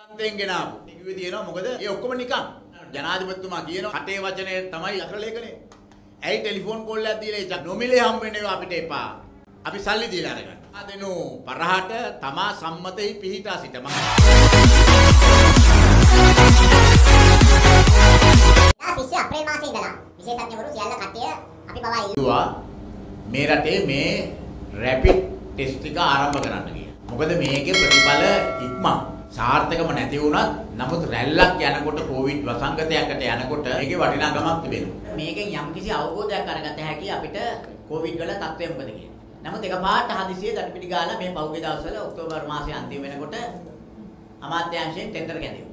තෙන් ගෙනාවු. කිව්වේ තියෙනවා මොකද ඒ ඔක්කොම නිකන්. ජනාධිපතිතුමා කියනවා කටේ වචනේ තමයි අක්‍රලේඛනේ. ඇයි ටෙලිෆෝන් කෝල් එකක් දීලා ඒ නොමිලේ හම්බෙන්නේ අපිට එපා. අපි සල්ලි දීලා අරගන්න. අදනෝ පරහට තමා සම්මතෙහි පිහිටා සිටම. විශ්ව අප්‍රේල් මාසේ ඉඳලා විශේෂඥවරු සියල්ල කට්ටිය අපි පවා ඉල්ලුවා මේ රටේ මේ රැපිඩ් ටෙස්ට් එක ආරම්භ කරන්න කියලා. මොකද මේකේ ප්‍රතිඵල ඉක්මන් සාර්ථකම නැති වුණත් නමුත් රැල්ලක් යනකොට කොවිඩ් වසංගතයකට යනකොට මේකේ වටිනාකමක් තිබෙනවා. මේකෙන් යම්කිසි අවබෝධයක් අරගත හැකි අපිට කොවිඩ් වල තත්ත්වය මොකද කියලා. නමුත් එකපාරට හදිසියෙ දඩපිටි ගාලා මේ පෞද්ගලික දවස්වල ඔක්තෝබර් මාසයේ අන්තිම වෙනකොට අමාත්‍යාංශයෙන් ටෙන්ඩර් කැඳෙව්වා.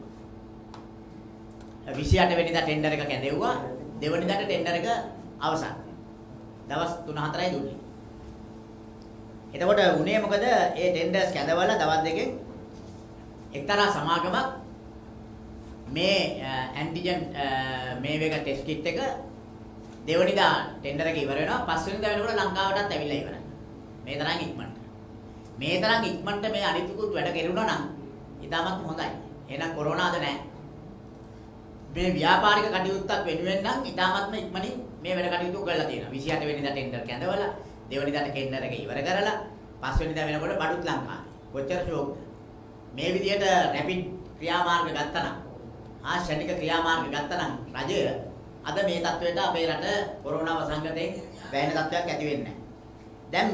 28 වෙනිදා ටෙන්ඩර් එක කැඳෙව්වා. දෙවනිදාට ටෙන්ඩර් එක අවසන්. දවස් 3-4යි දුන්නේ. එතකොට උනේ මොකද? ඒ ටෙන්ඩර්ස් කැඳවලා දවස් දෙකෙන් එක්තරා සමාගමක් මේ ඇන්ටිජන් මේ වේග ටෙස්ට් කිට් එක දෙවනිදා ටෙන්ඩර් එක ඉවර වෙනවා. පස්වෙනිදා වෙනකොට ලංකාවටත් ඇවිල්ලා ඉවරයි. මේ තරම් ඉක්මනට. මේ තරම් ඉක්මනට මේ අනිත්කුත් වැඩ කෙරුණා නම් ඉතාමත් හොඳයි. එහෙනම් කොරෝනාද නැහැ. මේ ව්‍යාපාරික කටයුත්තක් වෙනුවෙන් නම් ඉතාමත්ම ඉක්මනින් මේ වැඩ කටයුතු කරලා තියෙනවා. 28 වෙනිදා ටෙන්ඩර් කැඳවලා, දෙවනිදාට ටෙන්ඩර් එක ඉවර කරලා, පස්වෙනිදා වෙනකොට බඩුත් ලංකාවේ. කොච්චර ෂෝක්ද? මේ විදිහට රැපිඩ් ක්‍රියාමාර්ග ගත්තා නම්, ආශනික ක්‍රියාමාර්ග ගත්තා නම් රජය අද මේ තත්වයට අපේ රට කොරෝනා වසංගතයෙන් වැයෙන තත්වයක් ඇති වෙන්නේ නැහැ. දැන්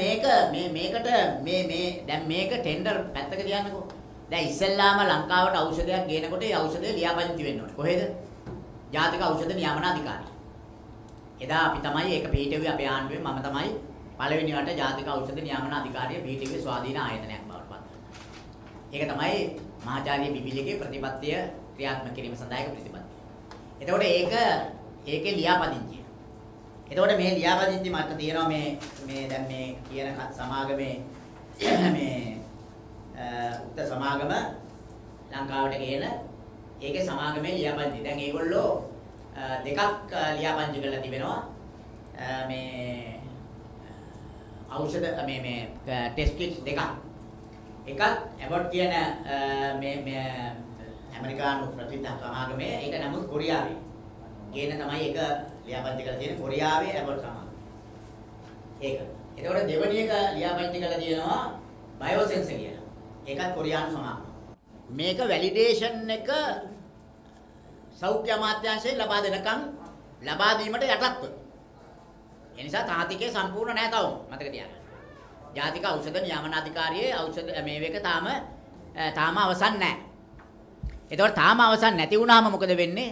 මේක ටෙන්ඩර් පැත්තක තියන්නකෝ. දැන් ඉස්සෙල්ලාම ලංකාවට ඖෂධයක් ගේනකොට ඒ ඖෂධය ලියාපදිංචි වෙන්න ඕනේ. කොහෙද? ජාතික ඖෂධ නියාමන අධිකාරිය. එදා අපි තමයි ඒක පිළිටෙව්වේ අපේ ආණ්ඩුවේ මම තමයි පළවෙනි වට ජාතික ඖෂධ නියාමන අධිකාරිය පිළිටෙව්වේ ස්වාධීන ආයතනයක් බවට පත් කරනවා. ඒක තමයි මහාචාර්ය බිබිලිගේ ප්‍රතිපත්තිය ක්‍රියාත්මක කිරීම සඳහා එක ප්‍රතිපත්තිය. එතකොට ඒකේ ලියාපදිංචිය. එතකොට මේ ලියාපදිංචි මට තියෙනවා මේ දැන් මේ කියන සමාගමේ මේ උක්ත සමාගම ලංකාවට ගේන ඒකේ සමාගමේ ලියාපදිංචි. දැන් ඒගොල්ලෝ දෙකක් ලියාපදිංචි කරලා තිබෙනවා. මේ ඖෂධ මේ ටෙස්ට් කිට්ස් දෙකක්. එකක් ඇබොට් කියන මේ ඇමරිකානු ප්‍රතිත්ත සමාගමේ ඒක නමුත් කොරියාවේ ගේන තමයි ඒක ලියාපදිංචි කරලා තියෙන්නේ කොරියාවේ ඇබොට් සමාගම. ඒක. එතකොට දෙවෙනි එක ලියාපදිංචි කරලා තියෙනවා බයෝසෙන්ස් කියලා. ඒකත් කොරියානු සමාගම. මේක වැලිඩේෂන් එක සෞඛ්‍ය අමාත්‍යාංශයෙන් ලබා දෙනකම් ලබා දීමට යටත්ව. ඒ නිසා තාතිකේ සම්පූර්ණ නැහැ තවම මතක තියාගන්න. ජාතික ඖෂධ නියාමන අධිකාරියේ ඖෂධ මේක තාම අවසන් නැහැ. ඒතකොට තාම අවසන් නැති වුණාම මොකද වෙන්නේ?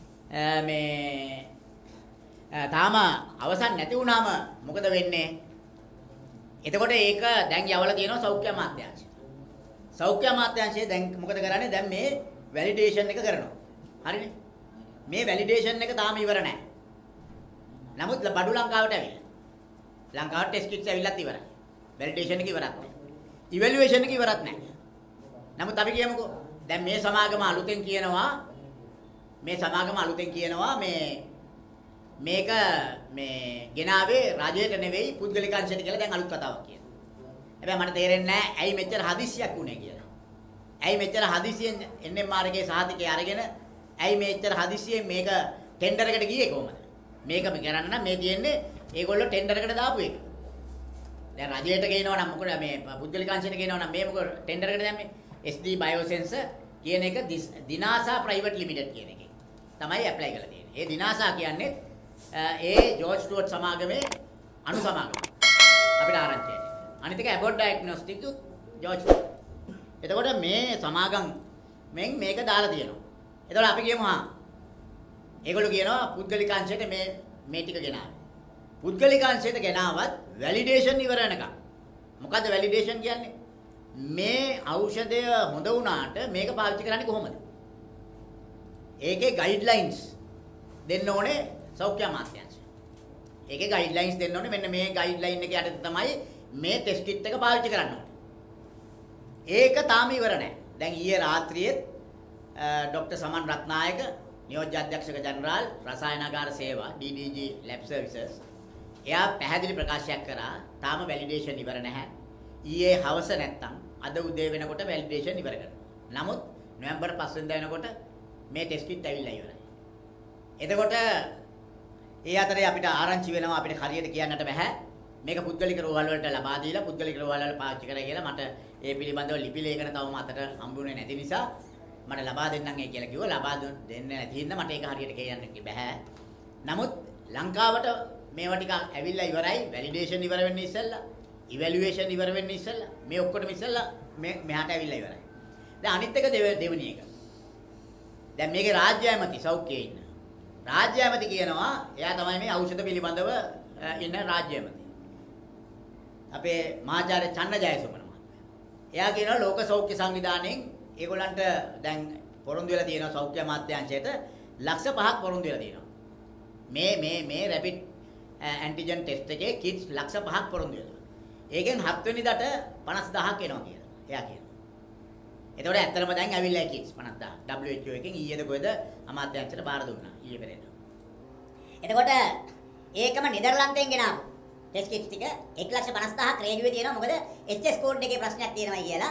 තාම අවසන් නැති වුණාම මොකද වෙන්නේ? එතකොට ඒක දැන් යවලා තියෙනවා සෞඛ්‍ය අමාත්‍යාංශය. සෞඛ්‍ය අමාත්‍යාංශය දැන් මොකද කරන්නේ? දැන් මේ වැලිඩේෂන් එක කරනවා. හරිනේ? මේ වැලිඩේෂන් එක තාම ඉවර නැහැ. නමුත් බඩු ලංකාවට ඇවිල්ලා. ලංකාවට ටෙස්ට් කිට්ස් ඇවිල්ලාත් ඉවරයි. වැලිඩේෂන් එක ඉවරත් නැහැ. ඉවැලුවේෂන් එක ඉවරත් නැහැ. නමුත් අපි කියමුකෝ දැන් මේ සමාගම අලුතෙන් කියනවා මේක මේ ගෙනාවේ රජයට නෙවෙයි පුද්ගලික අංශයට කියලා දැන් අලුත් කතාවක් කියනවා. හැබැයි මට තේරෙන්නේ නැහැ ඇයි මෙච්චර හදිස්සියක් වුනේ කියලා. ඇයි මෙච්චර හදිස්සියෙන් NMR එකේ සහතිකය අරගෙන ඇයි මෙච්චර හදිස්සියෙන් මේක ටෙන්ඩර් එකට ගියේ කොහමද? මේක කරන්න නම් මේ තියෙන්නේ ඒගොල්ලෝ ටෙන්ඩර් එකට දාපු එක. දැන් රජයට ගේනවා නම් මොකද මේ පුද්ගලික අංශයට ගේනවා නම් මේ මොකද ටෙන්ඩර් එකට දැම්මේ? SD Biosensor කියන එක දිනාසා ප්‍රයිවට් ලිමිටඩ් කියන එකේ තමයි ඇප්ලයි කරලා තියෙන්නේ. ඒ දිනාසා කියන්නේ ඒ ජෝර්ජ් ස්ටුවර්ට් සමාගමේ අනු සමාගම. අපිට ආරංචියි. අනිත් එක ඇබොට් ඩයග්නොස්ටික් ජෝර්ජ්. එතකොට මේ සමාගම් මේක දාලා තියෙනවා. එතකොට අපි කියමු ඒගොල්ලෝ කියනවා පුද්ගලික අංශයට මේ ටික ගෙනාවා. පුද්ගලික අංශයට ගෙනාවත් වැලිඩේෂන් ඉවර වෙනකම්. මොකද්ද වැලිඩේෂන් කියන්නේ? මේ ඖෂධය හොඳ වුණාට මේක පාවිච්චි කරන්නේ කොහොමද? ඒකේ ගයිඩ්ලයින්ස් දෙන්න ඕනේ සෞඛ්‍ය අමාත්‍යාංශය. ඒකේ ගයිඩ්ලයින්ස් දෙන්න ඕනේ මෙන්න මේ ගයිඩ්ලයින් එක යටතේ තමයි මේ ටෙස්ට් කිට් එක පාවිච්චි කරන්න ඕනේ. ඒක තාම ඉවර නැහැ. දැන් ඊයේ රාත්‍රියේ ડોક્ટર සමන් රත්නායක නියෝජ්‍ය අධ්‍යක්ෂක ජනරාල් රසායනාගාර සේවා DDG Lab Services එයා පැහැදිලි ප්‍රකාශයක් කරා තාම වැලිඩේෂන් ඉවර නැහැ. ඊයේ හවස නැත්තම් අද උදේ වෙනකොට වැලිඩේෂන් ඉවර කරනවා. නමුත් නොවැම්බර් 5 වෙනිදා වෙනකොට මේ ටෙස්ට් කිට් ඇවිල්ලා ඉවරයි. එතකොට ඒ අතරේ අපිට ආරංචි වෙනවා අපිට හරියට කියන්නට බෑ. මේක පුද්ගලික රෝහල් වලට ලබා දීලා පුද්ගලික රෝහල් වල පාවිච්චි කරලා කියලා මට ඒ පිළිබඳව ලිපි ලේඛන තවම අතට හම්බුනේ නැති නිසා මට ලබා දෙන්නම් ඒ කියලා කිව්වා. ලබා දෙන්නේ නැති හින්දා මට ඒක හරියට කියන්න බෑ. නමුත් ලංකාවට මේවා ටික ඇවිල්ලා ඉවරයි. වැලිඩේෂන් ඉවර වෙන්න ඉස්සෙල්ලා, ඉවැලුවේෂන් ඉවර වෙන්න ඉස්සෙල්ලා මේ ඔක්කොටම ඉස්සෙල්ලා මෙහාට ඇවිල්ලා ඉවරයි. දැන් අනිත් එක දෙවෙනි එක. දැන් මේකේ රාජ්‍ය ඇමති සෞඛ්‍යයේ ඉන්න. රාජ්‍ය ඇමති කියනවා එයා තමයි මේ ඖෂධ පිළිබඳව ඉන්න රාජ්‍ය ඇමති. අපේ මහාචාර්ය චන්න ජයසුමන මහත්මයා. එයා කියනවා ලෝක සෞඛ්‍ය සංවිධානයෙන් ඒගොල්ලන්ට දැන් පොරොන්දු වෙලා තියෙනවා සෞඛ්‍ය අමාත්‍යාංශයට ලක්ෂ 5ක් පොරොන්දු වෙලා තියෙනවා. මේ රැපිඩ් ඇන්ටිජන් ටෙස්ට් එකේ කිට්ස් ලක්ෂ 5ක් පොරොන්දු වෙලා. ඒකෙන් 7 වෙනිදාට 50000ක් එනවා කියලා. එයා කියනවා. එතකොට ඇත්තටම දැන් ඇවිල්ලා කිට්ස් 50000. WHO එකෙන් ඊයේද කොහෙද අමාත්‍යාංශයට බාර දුන්නා. ඊයේ පෙරේද. එතකොට ඒකම නෙදර්ලන්තයෙන් ගෙනාවු ටෙස්ට් කිට්ස් ටික 1,50,000ක් රේඩියෝවේ තියෙනවා. මොකද HS කෝඩ් එකේ ප්‍රශ්නයක් තියෙනවා කියලා.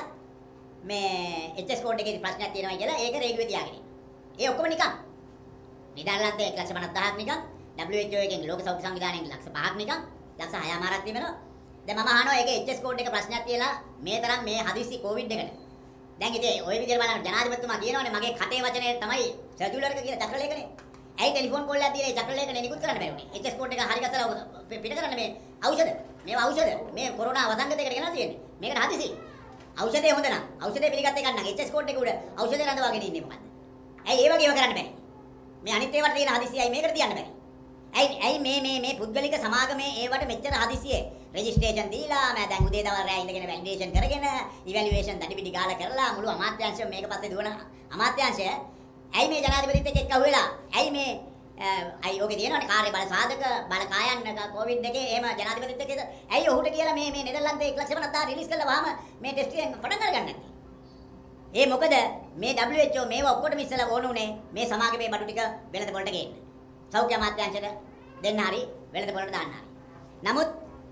මේ HS කෝඩ් එකේ ප්‍රශ්නයක් තියෙනවා කියලා ඒක රේඩියෝවේ තියාගෙන ඉන්නවා. ඒ ඔක්කොම නිකන්. නෙදර්ලන්තයේ 1,50,000ක් නිකන්. WHO එකෙන් ලෝක සෞඛ්‍ය සංවිධානයෙන් ලක්ෂ 5ක් නිකන්. ලක්ෂ 6මාරක් තිබෙනවා. දැන් මම අහනවා ඒකේ HS කෝඩ් එක ප්‍රශ්නයක් තියලා මේ තරම් මේ හදිසි කොවිඩ් එකට. දැන් ඉතින් ওই විදිහට බලන්න ජනාධිපතිතුමා කියනවානේ මගේ කටේ වචනේ තමයි සර්කියුලර් එක කියලා චක්‍ර ලේඛනේ. ඇයි ටෙලිෆෝන් කෝල් එකක් දීලා ඒ චක්‍ර ලේඛනේ නිකුත් කරන්න බැරි වුනේ. HS කෝඩ් එක හරි ගස්සලා පිට කරන්න මේ ඖෂධ. මේවා ඖෂධ. මේ කොරෝනා වසංගතයකට ගෙනලා තියෙන්නේ. මේකට හදිසි. ඖෂධය හොඳ නම් ඖෂධය පිළිගත්ත එකක් නම් HS කෝඩ් එක උඩ ඖෂධය රඳවාගෙන ඉන්නේ මොකද්ද? ඇයි ඒ වගේව කරන්න බැරි? මේ අනිත් ඒවාට තියෙන හදිසියයි මේකට තියන්න බැරි. ඇයි මේ පුද්ගලික සමාගමේ ඒවට මෙච්චර හදිසියේ රෙජිස්ට්‍රේෂන් දීලා මම දැන් උදේ දවල් රැ ඉඳගෙන වැලිඩේෂන් කරගෙන ඉවැලුවේෂන් දඩිපිඩි ගාලා කරලා මුළු අමාත්‍යාංශය මේක පස්සේ දුවන අමාත්‍යාංශය ඇයි මේ ජනාධිපතිත් එක්ක එක්ක අහුවෙලා ඇයි මේ අයි ඔගේ තියෙනවනේ කාර්ය බල සාධක බල කායන් කොවිඩ් එකේ එහෙම ජනාධිපතිත් එක්ක ඇයි ඔහුට කියලා මේ නෙදර්ලන්තේ 1,50,000 රිලීස් කළා වහම මේ ටෙස්ට් එකෙන් පටන් ගන්න නැත්තේ. ඒ මොකද මේ WHO මේව ඔක්කොටම ඉස්සලා ඕන උනේ මේ සමාගමේ බඩු ටික වෙළඳ පොළට ගේන්න. සෞඛ්‍ය අමාත්‍යාංශයට දෙන්න හරි වෙළඳ පොළට දාන්න හරි. නමුත්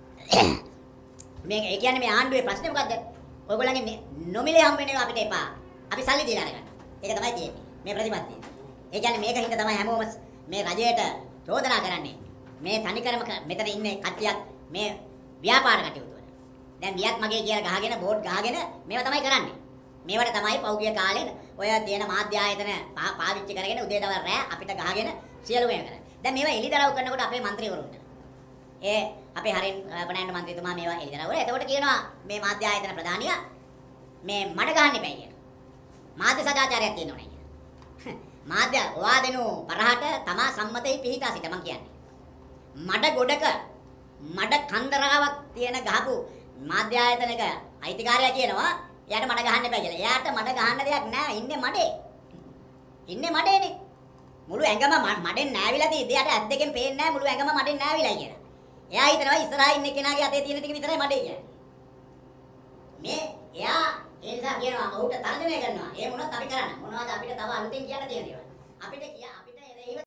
මේ ඒ කියන්නේ මේ ආණ්ඩුවේ ප්‍රශ්නේ මොකද්ද? ඔයගොල්ලන්ගේ නොමිලේ හම් වෙනවා අපිට එපා. අපි සල්ලි දීලා අරගන්න. ඒක තමයි තියෙන්නේ. මේ ප්‍රතිපත්තිය. ඒ කියන්නේ මේක හින්දා තමයි හැමෝම මේ රජයට චෝදනා කරන්නේ. මේ තනිකරම මෙතන ඉන්නේ කට්ටියක් මේ ව්‍යාපාර කටයුතු වල. දැන් වියත් මගේ කියලා ගහගෙන බෝඩ් ගහගෙන මේවා තමයි කරන්නේ. මේවට තමයි පෞද්ගලික කාලේ ඔය තියෙන මාධ්‍ය ආයතන පාවිච්චි කරගෙන උදේ දවල් රැ අපිට ගහගෙන සියලු මේවා කරන්නේ. දැන් මේවා එලිදරව් කරනකොට අපේ മന്ത്രിවරුන්ට ඒ අපේ හරින් පණෑන්ඩ മന്ത്രിතුමා මේවා එලිදරව් කරා. එතකොට කියනවා මේ මාධ්‍ය ආයතන ප්‍රධානියා මේ මඩ ගහන්න එපයි කියන. මාධ්‍ය සදාචාරයක් තියෙන්න ඕනේ කියන. මාධ්‍ය වාදෙනු පරහට තමා සම්මතයි පිහිටා සිට මම කියන්නේ. මඩ ගොඩක මඩ කන්දරාවක් තියෙන ගහපු මාධ්‍ය ආයතනක අයිතිකාරයා කියනවා එයාට මඩ ගහන්න එපා කියලා. එයාට මඩ ගහන්න දෙයක් නැහැ. ඉන්නේ මඩේ. ඉන්නේ මඩේනේ. මුළු ඇඟම මඩෙන් නෑවිලා තියෙද්දි එයාට ඇස් දෙකෙන් පේන්නේ නැහැ මුළු ඇඟම මඩෙන් නෑවිලා කියලා. එයා හිතනවා ඉස්සරහා ඉන්න කෙනාගේ අතේ තියෙන ටික විතරයි මඩේ කියන්නේ. මේ එයා ඒ නිසා කියනවා ඔහුට තර්ජනය කරනවා. ඒ මොනවත් අපි කරන්න. මොනවද අපිට තව අලුතෙන් කියන්න තියෙන දේවල්. අපිට